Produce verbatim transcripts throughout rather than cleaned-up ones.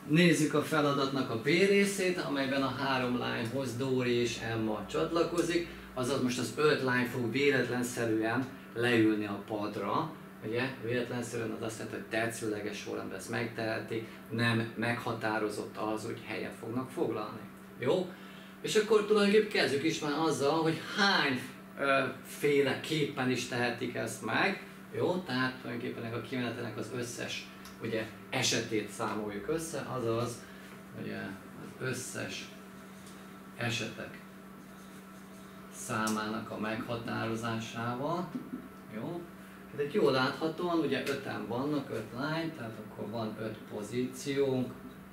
Nézzük a feladatnak a B részét, amelyben a három lányhoz Dóri és Emma csatlakozik, azaz most az öt lány fog véletlenszerűen leülni a padra. Ugye, véletlenszerűen az azt jelenti, hogy tetszőleges sorrendben ezt megteheti, nem meghatározott az, hogy helyet fognak foglalni. Jó? És akkor tulajdonképpen kezdjük is már azzal, hogy hány ö, féleképpen is tehetik ezt meg. Jó? Tehát tulajdonképpen a kimenetelnek az összes ugye, esetét számoljuk össze, azaz ugye, az összes esetek számának a meghatározásával. Jó? Hát itt jól láthatóan, ugye öten vannak, öt lány, tehát akkor van öt pozíciónk,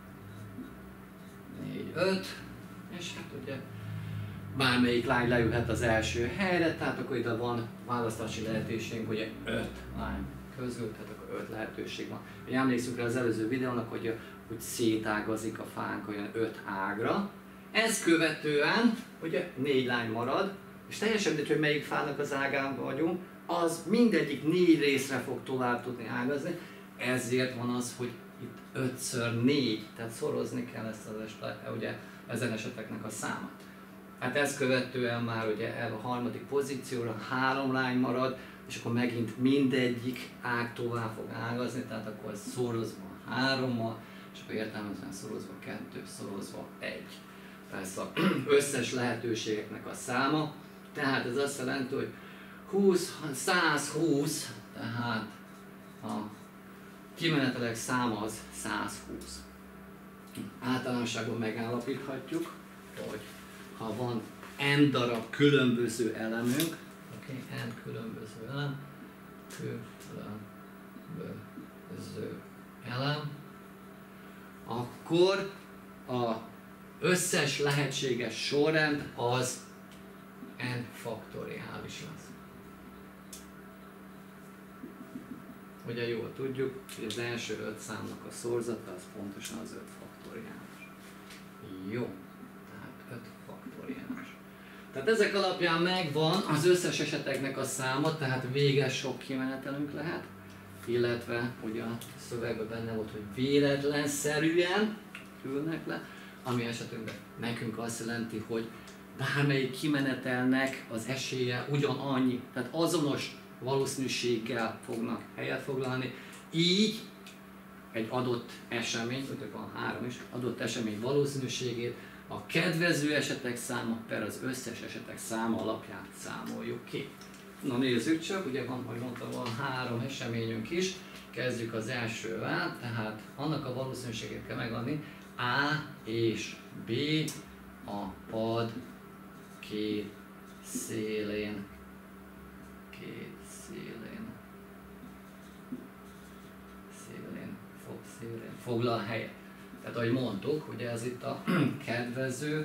négy, öt, és hát ugye bármelyik lány leülhet az első helyre, tehát akkor ide van választási lehetőségünk, ugye öt lány közül, tehát akkor öt lehetőség van. Ugye emlékszünk rá az előző videónak, hogy úgy szétágazik a fánk olyan öt ágra. Ezt követően ugye négy lány marad, és teljesen mindegy, hogy melyik fának az ágán vagyunk, az mindegyik négy részre fog tovább tudni ágazni, ezért van az, hogy itt ötször négy, tehát szorozni kell ezt az eset, ugye ezen eseteknek a számát. Hát ezt követően már ugye el a harmadik pozícióra három lány marad, és akkor megint mindegyik ág tovább fog ágazni, tehát akkor szorozva hárommal, és akkor értelmezően szorozva kettő, szorozva egy. Ez az összes lehetőségeknek a száma, tehát ez azt jelenti, hogy húsz, száz húsz, tehát a kimenetelek száma az száz húsz. Általánosságban megállapíthatjuk, hogy ha van n darab különböző elemünk, okay, n különböző elem, különböző elem, akkor a összes lehetséges sorrend az n faktoriális lesz. Ugye jól tudjuk, hogy az első öt számnak a szorzata az pontosan az öt faktoriális. Jó, tehát öt faktoriális. Tehát ezek alapján megvan az összes eseteknek a száma, tehát véges sok kimenetelünk lehet, illetve ugye a szövegben benne volt, hogy véletlenszerűen ülnek le, ami esetünkben nekünk azt jelenti, hogy bármelyik kimenetelnek az esélye ugyanannyi, tehát azonos valószínűséggel fognak helyet foglalni, így egy adott esemény, ugye van három is, adott esemény valószínűségét a kedvező esetek száma per az összes esetek száma alapján számoljuk ki. Na nézzük csak, ugye van, hogy mondtam, van három eseményünk is, kezdjük az elsővel, tehát annak a valószínűségét kell megadni, A és B a pad két szélén, két szélén, szélén, fog, szélén foglal helyet. Tehát ahogy mondtuk, ugye ez itt a kedvező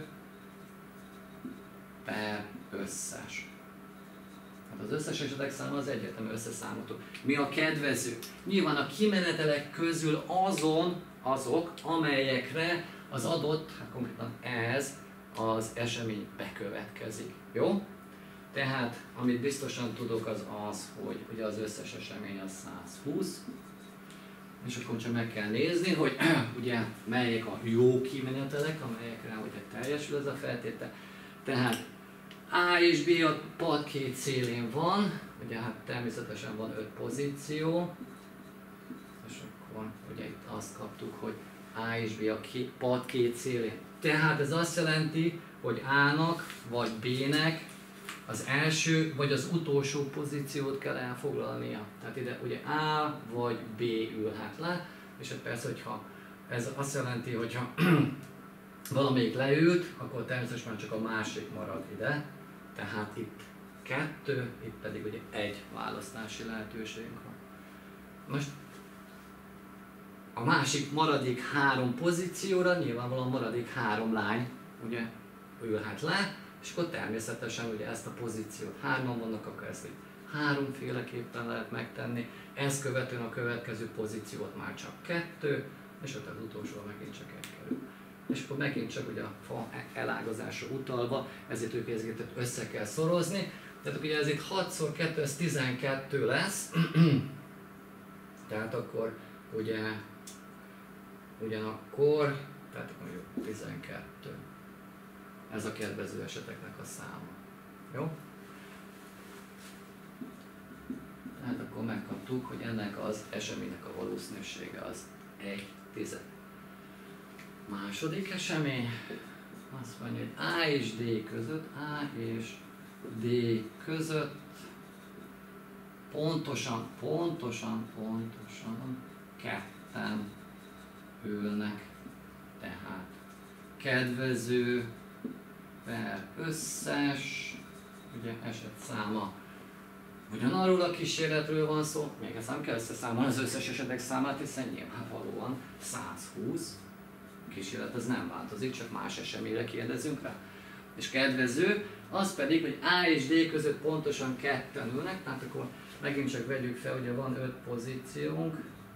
per összes. Hát az összes esetek száma az egyértelmű összeszámolható. Mi a kedvező? Nyilván a kimenetelek közül azon, azok, amelyekre az adott, hát konkrétan ez az esemény bekövetkezik. Jó? Tehát, amit biztosan tudok, az az, hogy ugye az összes esemény az száz húsz, és akkor csak meg kell nézni, hogy ugye melyek a jó kimenetelek, amelyekre ugye teljesül ez a feltétel. Tehát A és B a pad két szélén van, ugye hát természetesen van öt pozíció, és akkor ugye itt azt kaptuk, hogy A és B a pad két szélén. Tehát ez azt jelenti, hogy A-nak vagy B-nek az első vagy az utolsó pozíciót kell elfoglalnia. Tehát ide ugye A vagy B ülhet le, és hát persze, hogyha ez azt jelenti, hogyha valamelyik leült, akkor természetesen csak a másik marad ide. Tehát itt kettő, itt pedig ugye egy választási lehetőségünk van. Most a másik maradék három pozícióra nyilvánvalóan maradék három lány ugye ülhet le, és akkor természetesen ugye ezt a pozíciót hárman vannak, akkor ezt háromféleképpen lehet megtenni, ezt követően a következő pozíciót már csak kettő, és ott az utolsó megint csak egy kerül. És akkor megint csak ugye a fa elágazásra utalva, ezért őket össze kell szorozni. Tehát ugye ez itt hatszor kettő, ez tizenkettő lesz, tehát akkor ugye ugyanakkor, tehát mondjuk tizenkettő. Ez a kedvező eseteknek a száma. Jó? Tehát akkor megkaptuk, hogy ennek az eseménynek a valószínűsége az egy tized. Második esemény, azt mondja, hogy A és D között, A és D között pontosan, pontosan, pontosan ketten ülnek. Tehát kedvező per összes, ugye eset száma. Ugyanarról a kísérletről van szó, még ezt nem kell összeszámolni az összes esetek számát, hiszen nyilvánvalóan száz húsz kísérlet az nem változik, csak más eseményre kérdezünk rá. És kedvező, az pedig, hogy A és D között pontosan ketten ülnek, tehát akkor megint csak vegyük fel, ugye van öt pozíciónk,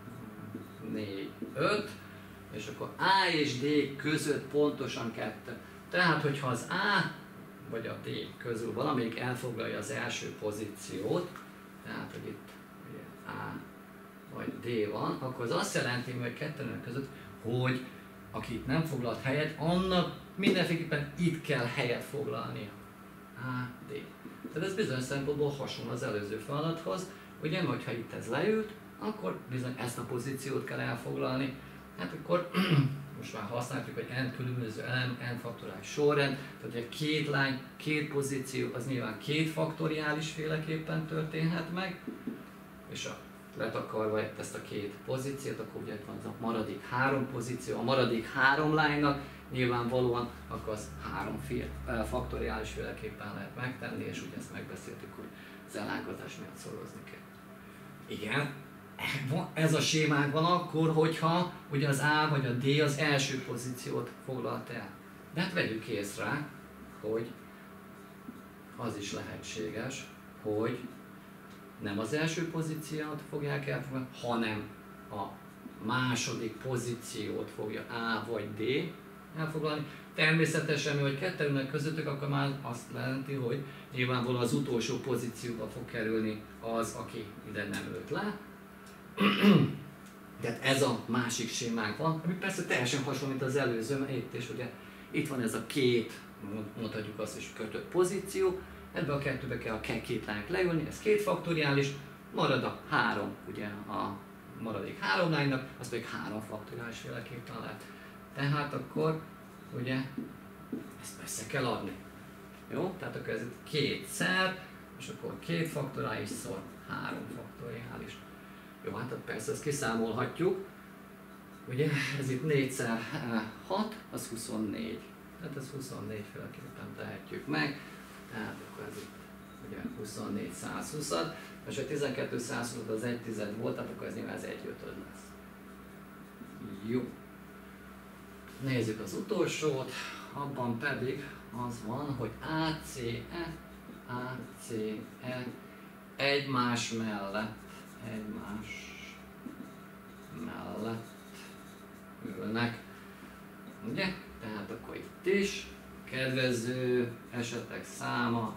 négy, öt, és akkor A és D között pontosan ketten. Tehát, hogyha az A vagy a D közül valamelyik elfoglalja az első pozíciót, tehát, hogy itt ugye A vagy D van, akkor az azt jelenti, hogy ketten között, hogy aki itt nem foglalt helyet, annak mindenféleképpen itt kell helyet foglalnia. A, D. Tehát ez bizonyos szempontból hasonló az előző feladathoz, ugye, mert ha itt ez leült, akkor bizony ezt a pozíciót kell elfoglalni. Hát akkor most már használjuk, hogy n különböző elem, n faktoriális sorrend, tehát ugye két lány, két pozíció, az nyilván két faktoriális féleképpen történhet meg, és a letakarva ezt a két pozíciót, akkor ugye van az a maradék három pozíció, a maradék három lánynak nyilvánvalóan akkor az három faktoriális féleképpen lehet megtenni, és ugye ezt megbeszéltük, hogy az elágazás miatt szorozni kell. Igen, ez a sémánk van akkor, hogyha ugye az A vagy a D az első pozíciót foglalt el. De hát vegyük észre, hogy az is lehetséges, hogy nem az első pozíciót fogják elfoglalni, hanem a második pozíciót fogja A vagy D elfoglalni. Természetesen, hogy ketten ülnek közöttük, akkor már azt jelenti, hogy nyilvánvalóan az utolsó pozícióba fog kerülni az, aki ide nem ült le. Tehát ez a másik sémánk van, ami persze teljesen hasonló, mint az előző, mert itt is ugye itt van ez a két, mondhatjuk azt is kötött pozíció, ebbe a kettőbe kell a két lánynak leülni, ez két faktoriális, marad a három, ugye a maradék három lánynak, az pedig három faktoriális féleképpen lehet. Tehát akkor ugye ezt össze kell adni. Jó? Tehát akkor ez itt kétszer, és akkor két faktoriális szor három faktoriális. Jó, hát persze ezt kiszámolhatjuk. Ugye ez itt négyszer hat, az huszonnégy. Tehát ez huszonnégy féleképpen tehetjük meg. Tehát akkor ez itt ugye huszonnégy százhúsz, és a tizenkettő százhúsz az egy tized volt, tehát akkor ez nyilván ez egy ötöd lesz. Jó. Nézzük az utolsót, abban pedig az van, hogy á cé e, á cé e egymás mellett, egymás mellett ülnek. Ugye? Tehát akkor itt is kedvező esetek száma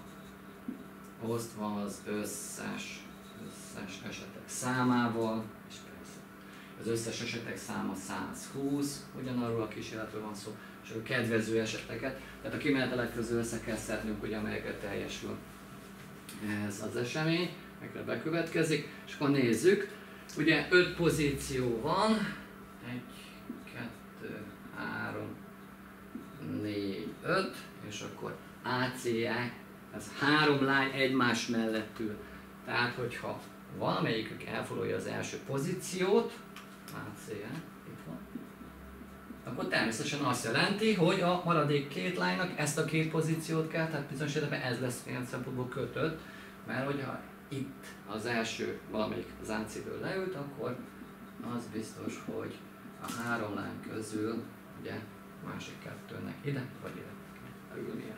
osztva az összes, összes esetek számával, és persze az összes esetek száma száz húsz, ugyanarról a kísérletről van szó, és a kedvező eseteket, tehát a kimenetelek közül össze kell szednünk, ugye, amelyeket teljesül ez az esemény, megre bekövetkezik, és akkor nézzük, ugye öt pozíció van, egy, kettő, három, négy, öt, és akkor á cé e, ez három lány egymás mellett ül. Tehát, hogyha valamelyikük elfoglalja az első pozíciót, á cé e, itt van, akkor természetesen azt jelenti, hogy a maradék két lánynak ezt a két pozíciót kell, tehát bizonyos esetben ez lesz ilyen szempontból kötött, mert hogyha itt az első valamelyik az á cé-ből leült, akkor az biztos, hogy a három lány közül ugye másik kettőnek ide vagy ide kell ülnie.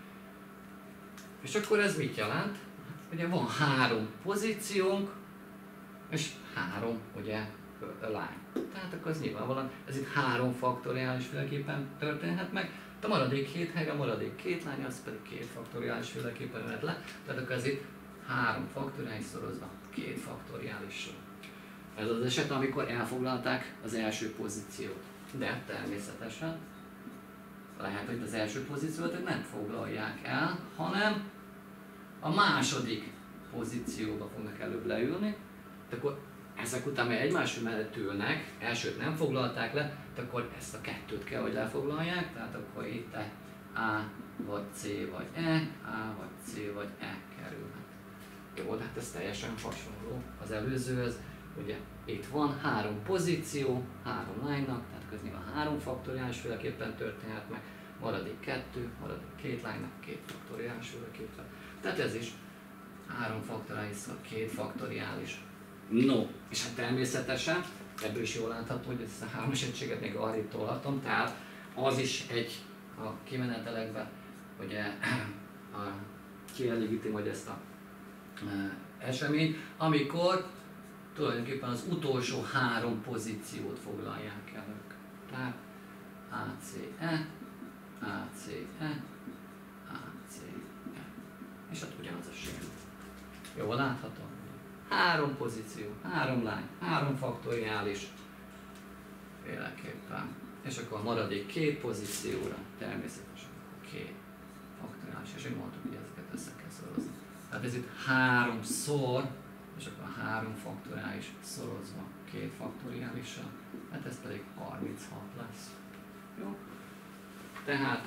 És akkor ez mit jelent? Hát, ugye van három pozíciónk, és három ugye lány. Tehát akkor az nyilvánvalóan, ez itt három faktoriális féleképpen történhet meg, a maradék két helyre, a maradék két lány, az pedig két faktoriális féleképpen jöhet le, tehát akkor ez itt három faktoriális szorozva, két faktoriális sor. Ez az eset, amikor elfoglalták az első pozíciót. De természetesen lehet, hogy az első pozíciót nem foglalják el, hanem a második pozícióba fognak előbb leülni, de akkor ezek után, mert egymás mellett ülnek, elsőt nem foglalták le, de akkor ezt a kettőt kell, hogy lefoglalják, tehát akkor itt A vagy C vagy E, A vagy C vagy E kerülnek. Jó, hát ez teljesen hasonló az előzőhöz. Ugye itt van három pozíció, három lánynak, tehát közben a három faktoriális féleképpen történhet meg, maradék kettő, maradék két lánynak, két faktoriális féleképpen. Tehát ez is három faktoriális, szóval két faktoriális. No, és hát természetesen, ebből is jól látható, hogy ezt a hármas egységet még arrébb tolhatom, tehát az is egy a kimenetelekben, ugye a, kielégíti majd ezt a e, eseményt, amikor tulajdonképpen az utolsó három pozíciót foglalják el ők. Tehát A C E, A C E, A C E. És hát ugyanaz a séma. Jól látható? Három pozíció, három lány, három faktoriális féleképpen. És akkor a maradék két pozícióra természetesen két faktoriális. És én mondtuk, hogy ezeket össze kell szorozni. Tehát ez itt háromszor, és akkor a három faktoriális szorozva két faktoriálissal, hát ez pedig harminchat lesz. Jó? Tehát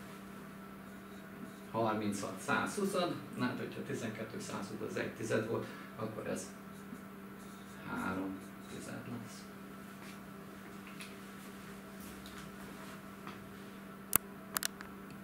harminchat százhúszad, hát hogyha tizenkettő százhúsz az egy tized volt, akkor ez három tized lesz.